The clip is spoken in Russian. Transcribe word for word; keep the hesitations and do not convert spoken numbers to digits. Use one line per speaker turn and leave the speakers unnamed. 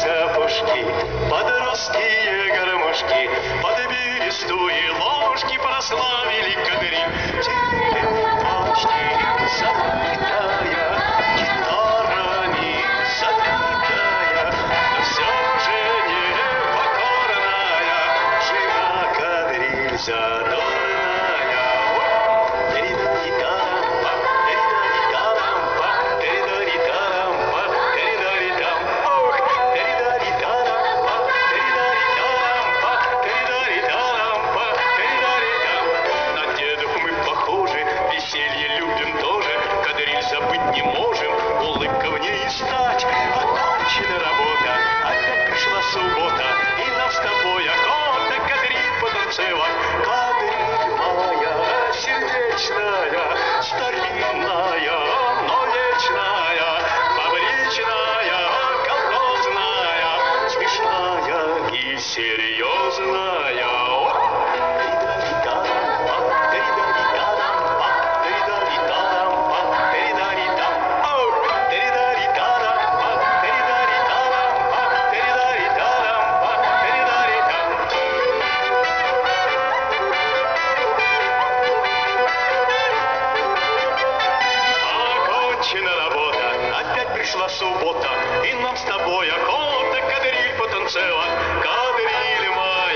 сапожки, под русские гармошки, под берестовые ложки прославили кадриль. Теперь забытая, гитара не забытая, но все же непокорная, жена кадриль задорная. Не можем, улыбка в ней стать. Окончена работа, опять пришла суббота, и нам с тобой охота кадриль потанцевать. Кадриль моя сердечная, старинная, но вечная, фабричная, колхозная, смешная и серьезная. Пришла суббота, и нам с тобой охота кадриль потанцевать. Кадриль моя